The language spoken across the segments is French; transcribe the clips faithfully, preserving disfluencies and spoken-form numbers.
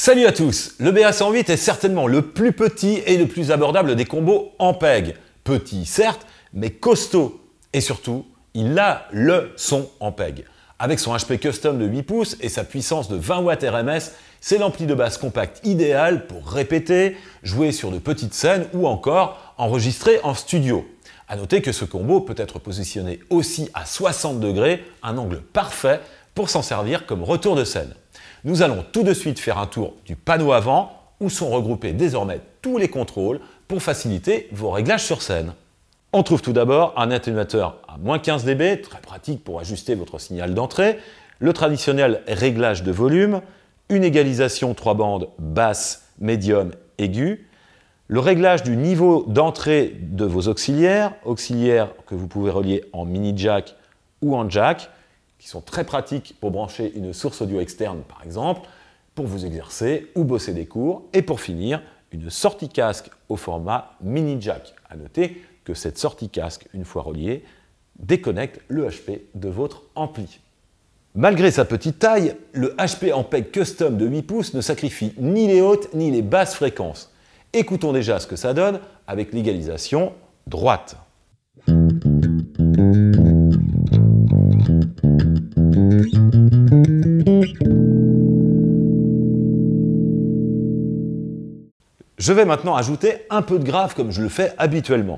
Salut à tous! Le B A cent huit est certainement le plus petit et le plus abordable des combos Ampeg. Petit certes, mais costaud. Et surtout, il a le son Ampeg. Avec son H P Custom de huit pouces et sa puissance de vingt watts R M S, c'est l'ampli de basse compact idéal pour répéter, jouer sur de petites scènes ou encore enregistrer en studio. A noter que ce combo peut être positionné aussi à soixante degrés, un angle parfait pour s'en servir comme retour de scène. Nous allons tout de suite faire un tour du panneau avant où sont regroupés désormais tous les contrôles pour faciliter vos réglages sur scène. On trouve tout d'abord un atténuateur à moins quinze décibels, très pratique pour ajuster votre signal d'entrée, le traditionnel réglage de volume, une égalisation trois bandes basse, médium, aiguë, le réglage du niveau d'entrée de vos auxiliaires, auxiliaires que vous pouvez relier en mini jack ou en jack, qui sont très pratiques pour brancher une source audio externe par exemple, pour vous exercer ou bosser des cours, et pour finir, une sortie casque au format mini jack. À noter que cette sortie casque, une fois reliée, déconnecte le H P de votre ampli. Malgré sa petite taille, le H P Ampeg Custom de huit pouces ne sacrifie ni les hautes ni les basses fréquences. Écoutons déjà ce que ça donne avec l'égalisation droite. Je vais maintenant ajouter un peu de grave comme je le fais habituellement.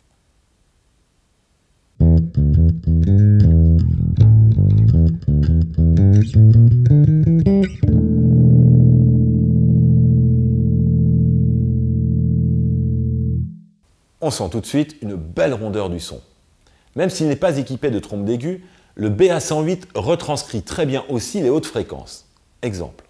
On sent tout de suite une belle rondeur du son. Même s'il n'est pas équipé de trompe d'aigu, le B A cent huit retranscrit très bien aussi les hautes fréquences. Exemple.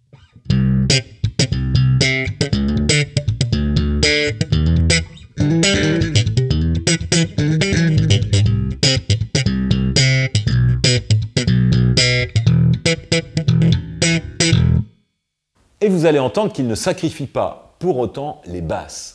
Et vous allez entendre qu'il ne sacrifie pas pour autant les basses.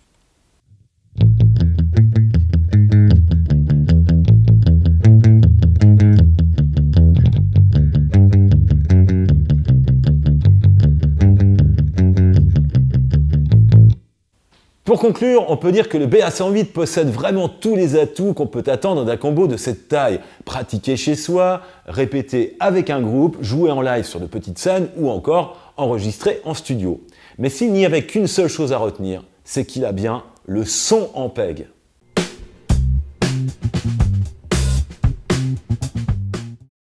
Pour conclure, on peut dire que le B A cent huit possède vraiment tous les atouts qu'on peut attendre d'un combo de cette taille. Pratiquer chez soi, répéter avec un groupe, jouer en live sur de petites scènes ou encore enregistrer en studio. Mais s'il n'y avait qu'une seule chose à retenir, c'est qu'il a bien le son Ampeg.